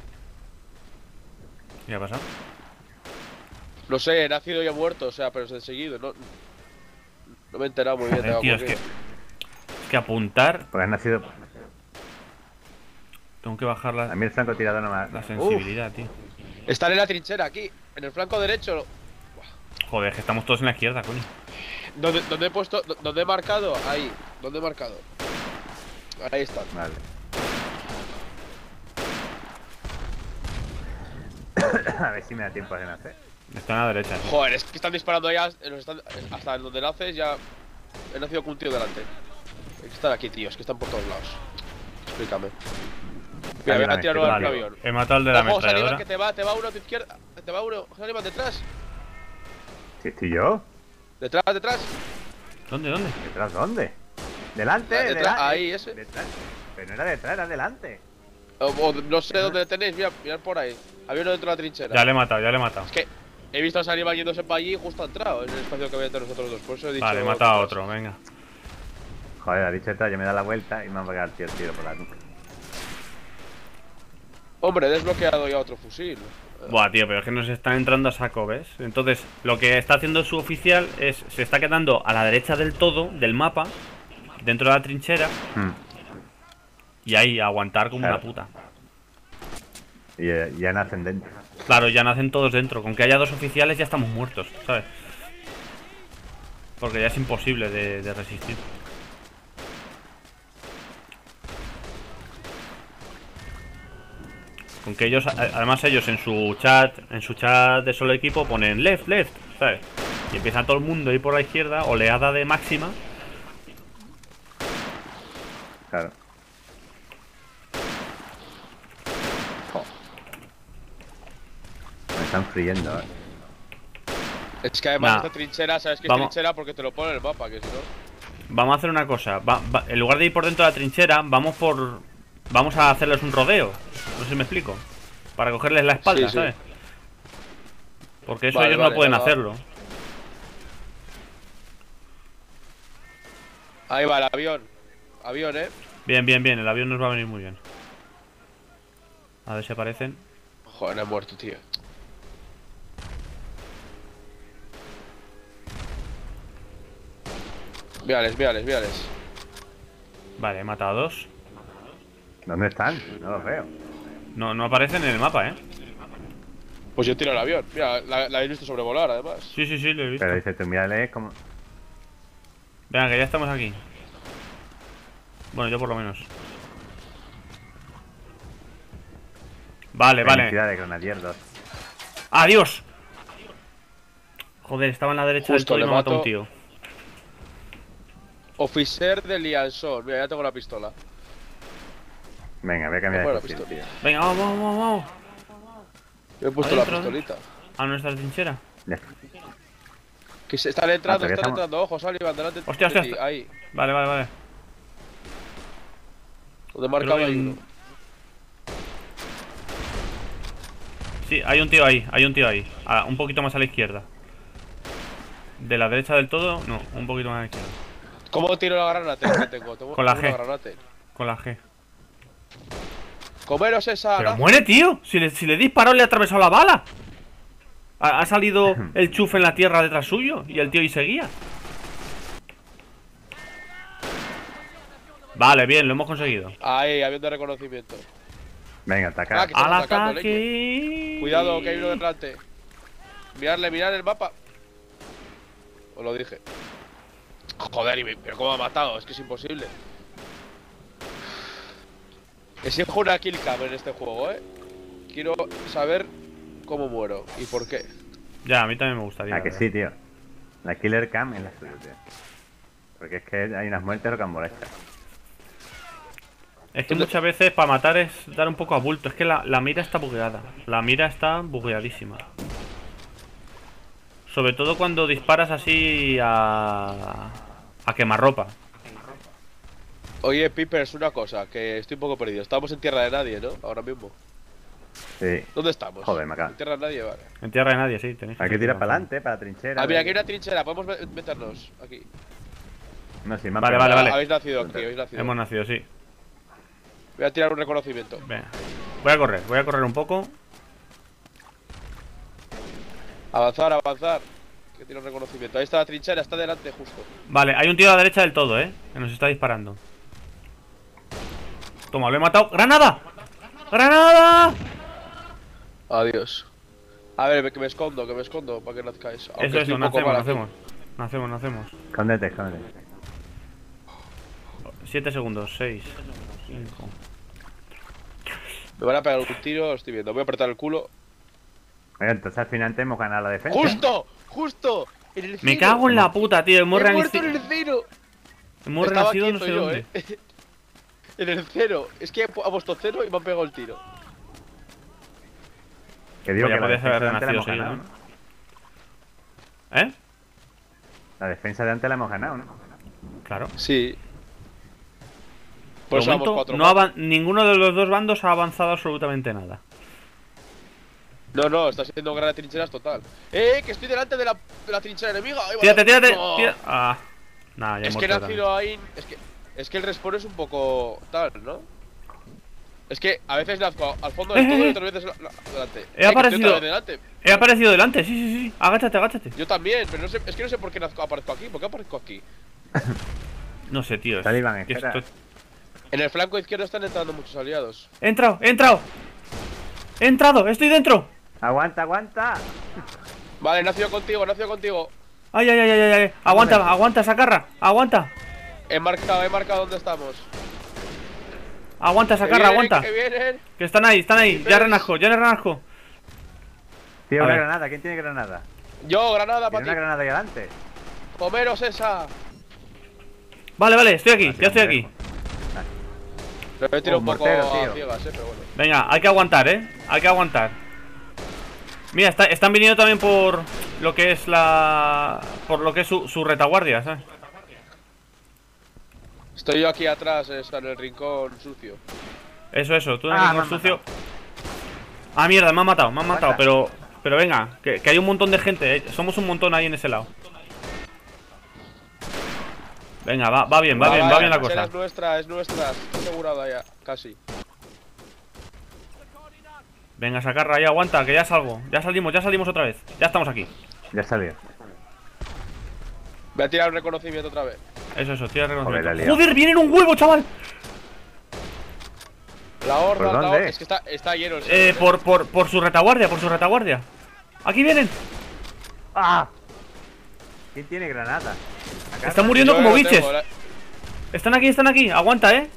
¿Qué ha pasado? No sé, he nacido y he muerto, o sea, pero es de seguido, no... No me he enterado muy bien. Joder, de tío, algo es que... Es que apuntar... Porque has nacido. Tengo que bajar la, A mí el francotirador no me la sensibilidad, tío. Están en la trinchera, aquí, en el flanco derecho. Joder, que estamos todos en la izquierda, coño. ¿Dónde, dónde he puesto? ¿Dónde he marcado? Ahí. ¿Dónde he marcado? Ahí están. Vale. A ver si me da tiempo de nacer. Están a la derecha, tío. Joder, es que están disparando ya. Nos están, hasta en donde naces ya. He nacido con un tío delante. Hay que estar aquí, tío. Es que están por todos lados. Explícame. Mira, voy a tirar uno al avión. He matado al de la Ojo, Saliman, ametralladora. que te va, te va uno a tu izquierda. Te va uno. Saliman, detrás. ¿Si estoy yo? Detrás, detrás. ¿Dónde, dónde? ¿Detrás dónde? ¿Delante? Detrás, delante. ahí, ese. Detrás. Pero no era detrás, era delante. O, o no sé dónde le tenéis. Mira, mirad por ahí. Había uno dentro de la trinchera. Ya le he matado, ya le he matado. Es que he visto a Saliman yéndose para allí y justo ha entrado en el espacio que había entre nosotros dos. Por eso he dicho. Vale, he matado a otro, venga. Joder, ha dicho detrás, yo me he dado la vuelta y me han pegado el tío el tiro por la nuca. Hombre, he desbloqueado ya otro fusil. Buah, tío, pero es que nos están entrando a saco, ¿ves? Entonces, lo que está haciendo su oficial es... Se está quedando a la derecha del todo, del mapa, dentro de la trinchera, Hmm. y ahí, a aguantar como Claro. una puta. Y eh, ya nacen dentro. Claro, ya nacen todos dentro. Con que haya dos oficiales ya estamos muertos, ¿sabes? Porque ya es imposible de, de resistir. Con que ellos, además ellos en su chat, en su chat de solo equipo ponen left, left, ¿sabes? Y empieza todo el mundo a ir por la izquierda, oleada de máxima. Claro. Jo. Me están friendo, eh. Es que además Nah. esta trinchera, ¿sabes qué es Vamos. trinchera? Porque te lo pone en el mapa, que si no. Vamos a hacer una cosa. Va- va- en lugar de ir por dentro de la trinchera, vamos por... Vamos a hacerles un rodeo. No sé si me explico. Para cogerles la espalda, Sí, sí. ¿sabes? Porque eso Vale, ellos vale, no pueden venga, va. hacerlo. Ahí va el avión. Avión, eh. Bien, bien, bien. El avión nos va a venir muy bien. A ver si aparecen. Joder, he muerto, tío. Mírales, mírales, mírales. Vale, he matado a dos. ¿Dónde están? No los veo. No, no aparecen en el mapa, ¿eh? Pues yo tiro el avión. Mira, la, la habéis visto sobrevolar, además. Sí, sí, sí, lo he visto. Pero dice tú, mírale como... Venga, que ya estamos aquí. Bueno, yo por lo menos. Vale, vale. Felicidades, Grenadier dos. ¡Adiós! Joder, estaba en la derecha Justo, del todo y le me ha matado un mato. tío. Officer de Liaison. Mira, ya tengo la pistola. Venga, voy a cambiar Bueno, de la fusil, tío. Venga, vamos, vamos, vamos, vamos. Yo he puesto Adentro, la pistolita. A nuestra trinchera. Ya. Que se están entrando, Ah, pero ya están estamos- entrando. Ojo, Salivan, delante Hostia, de hostia, ti. Ahí. Vale, vale, vale. Donde he marcado Creo que hay hay uno. un- Sí, hay un tío ahí, hay un tío ahí. A- un poquito más a la izquierda. De la derecha del todo, no, un poquito más a la izquierda. ¿Cómo tiro la granate que tengo? Tengo Con la una G. granate. Con la G. Comeros esa. ¡Pero la- muere, tío! Si le, si le he disparado, le he atravesado la bala. Ha, ha salido el chuf en la tierra detrás suyo y el tío ahí seguía. Vale, bien, lo hemos conseguido. Ahí, avión de reconocimiento. Venga, Ah, atacar. que- estamos ¡Al atacando, ataque! Cuidado, que hay uno delante. Mirarle, mirar el mapa. Os lo dije. Joder, y me- pero cómo me ha matado, es que es imposible. Exijo una kill cam en este juego, eh. Quiero saber cómo muero y por qué. Ya, a mí también me gustaría. Ah, que la sí, tío. La Killer Cam es la suya, tío. Porque es que hay unas muertes rocambolescas. Es que muchas veces para matar es dar un poco a bulto. Es que la, la mira está bugueada. La mira está bugueadísima. Sobre todo cuando disparas así a... a quemarropa. Oye, Piper, es una cosa, que estoy un poco perdido. Estamos en tierra de nadie, ¿no? Ahora mismo. Sí. ¿Dónde estamos? Joder, me acaba. En tierra de nadie, vale. En tierra de nadie, sí. Tenéis Hay que seguir tirar para avanzando. adelante, para la trinchera. Ah, mira, aquí hay una trinchera, podemos me- meternos aquí. No, sí, me han Vale, pegado. vale, vale. Habéis nacido aquí, habéis nacido. Hemos nacido, sí. Voy a tirar un reconocimiento. Venga. Voy a correr, voy a correr un poco. Avanzar, avanzar. Que tiene un reconocimiento. Ahí está la trinchera, está delante justo. Vale, hay un tío a la derecha del todo, eh. Que nos está disparando. Toma, lo he matado. ¡Granada! ¡Granada! Adiós. A ver, que me escondo, que me escondo para que nazcáis. Aunque Eso, estoy eso, un poco nacemos, mal aquí. nacemos. Nacemos, nacemos. Escóndete, escóndete. Siete segundos, seis, cinco. Me van a pegar un tiro, lo estoy viendo. Voy a apretar el culo. Oye, entonces al final te hemos ganado la defensa. ¡Justo! ¡Justo! En el Me cero. cago en la puta, tío. Hemos He muerto renacido. en el cero. Hemos Estaba renacido no quieto sé yo, dónde. eh. En el cero. Es que ha puesto cero y me han pegado el tiro. Que digo Pues ya que la podías defensa haber de antes la renacido hemos ganado, seguido, ¿no? ¿Eh? La defensa de antes la hemos ganado, ¿no? Claro. Sí. Por De eso vamos momento, cuatro no avan- ninguno de los dos bandos ha avanzado absolutamente nada. No, no, está siendo gran trincheras total. ¡Eh! Que estoy delante de la, de la trinchera enemiga. Ahí va. Tírate, tírate. No. tira- Ah. Nada, ya Es hemos que he muerto nacido ahí. Es que, es que el respawn es un poco tal, ¿no? Es que a veces nazco al fondo del Eh, todo eh, y eh. otras veces la- la- delante. He Eh, que estoy aparecido. otra vez delante. también. He aparecido delante, sí, sí, sí. Agáchate, agáchate. Yo también, pero no sé, es que no sé por qué nazco, aparezco aquí. ¿Por qué aparezco aquí? No sé, tío. es- Talibán, que espera. esto- En el flanco izquierdo están entrando muchos aliados. He entrado, he entrado. He entrado, estoy dentro. ¡Aguanta, aguanta! Vale, he nacido contigo, he nacido contigo. Ay, ay, ay, ay, ay. Aguanta, aguanta, Sacarra. Aguanta. He marcado, he marcado dónde estamos. Aguanta, Que Sacarra, vienen, aguanta. Que vienen. Que están ahí, están ahí. Ya Pero- renazco, ya renazco. Tío, A una ver. granada. ¿Quién tiene granada? Yo, granada Tiene para una ti. granada ahí adelante. Comeros esa. Vale, vale, estoy aquí, ya estoy aquí. Lo he tirado Un un poco mortero, a tío. ciegas, eh, pero bueno. Venga, hay que aguantar, eh. Hay que aguantar. Mira, está- están viniendo también por lo que es la. Por lo que es su, su retaguardia, ¿sabes? Estoy yo aquí atrás, eh, está en el rincón sucio. Eso, eso, tú en Ah, el me han sucio. Ah, mierda, me han matado, me han matado, Aguanta. pero. Pero venga, que, que hay un montón de gente, eh. Somos un montón ahí en ese lado. Venga, va, va bien, va, bien, va bien la cosa. Es nuestra, es nuestra. Está asegurada ya, casi. Venga, Sacarra, ahí aguanta, que ya salgo. Ya salimos, ya salimos otra vez. Ya estamos aquí. Ya salió. Voy a tirar un reconocimiento otra vez. Eso, eso, tira Joder, la he reconocimiento. liado. ¡Joder, vienen un huevo, chaval! La horda, ¿Por la dónde? horda. Es que está, está lleno el Eh, server, por, por, por su retaguardia, por su retaguardia. Aquí vienen. ¡Ah! ¿Quién tiene granada? Acá Están no- muriendo Yo como lo biches. tengo, la- Están aquí, están aquí. Aguanta, eh.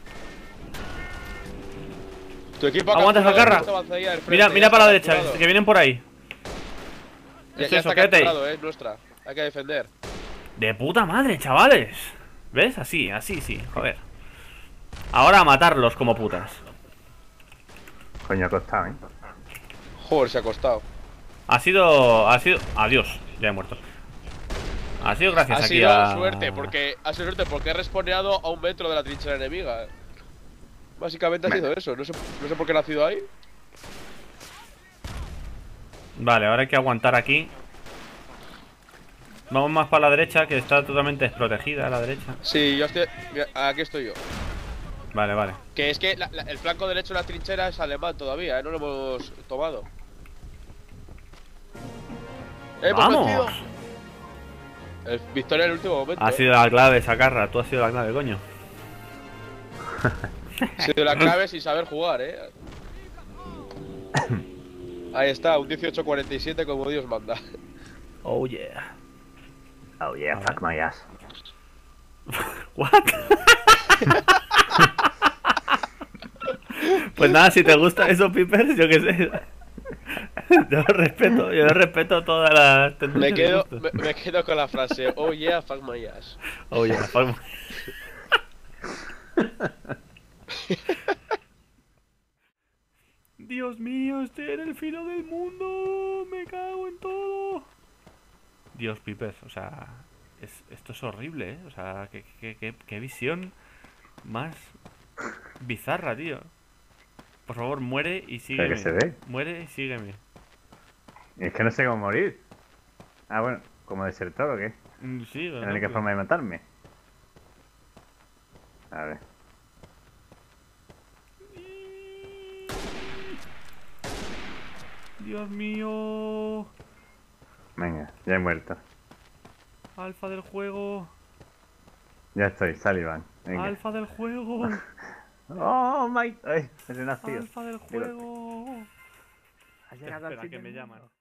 Tu equipo ha Aguanta, capturado Sacarra. esta avanzadilla del frente, Mira, ya mira está para la derecha, capturado. que vienen por ahí. Ya, Eso, ya eso, está quédate ahí. capturado, eh, es nuestra. Hay que defender. De puta madre, chavales. ¿Ves? Así, así, sí, joder. Ahora a matarlos como putas. Coño, ha costado, ¿eh? Joder, se ha costado. Ha sido. Ha sido. Adiós, ya he muerto. Ha sido gracias Ha aquí sido a. suerte, porque ha sido suerte porque he responeado a un metro de la trinchera enemiga. Básicamente ha sido eso. No sé, no sé por qué he nacido ahí. Vale, ahora hay que aguantar aquí. Vamos más para la derecha, que está totalmente desprotegida a la derecha. Sí, yo estoy. Mira, aquí estoy yo. Vale, vale. Que es que la- la- el flanco derecho de la trinchera es alemán todavía, ¿eh? No lo hemos tomado. ¡Eh, hemos ¡Vamos! vencido! El victoria en el último momento. Ha ¿eh? sido la clave, Sacarra. Tú has sido la clave, coño. Ha sido la clave sin saber jugar, ¿eh? Ahí está, un dieciocho cuarenta y siete como Dios manda. Oh yeah. Oh yeah, fuck my ass. What? Pues nada, si te gusta eso, Pipers, yo qué sé. Yo respeto, yo respeto todas las tendencias Me de quedo, gustos. me, me quedo con la frase, oh yeah, fuck my ass. Oh yeah, fuck my- Dios mío, estoy en el filo del mundo. Me cago en todo. Dios, Pipers, o sea, es, esto es horrible, ¿eh? O sea, qué, qué, qué, qué visión más bizarra, tío. Por favor, muere y Pero sígueme. que se ve. Muere y sígueme. Y es que no sé cómo morir. Ah, bueno, ¿como desertor o qué? Mm, Sí, Es la ¿verdad? única Pues- forma de matarme. A ver. Dios mío. Venga, ya he muerto. Alfa del juego. Ya estoy, Sullivan. Venga. Alfa del juego. Oh, my. Ay, he renacido. Alfa del Digo, juego. ha llegado al Espera, fin que del me mundo. llaman.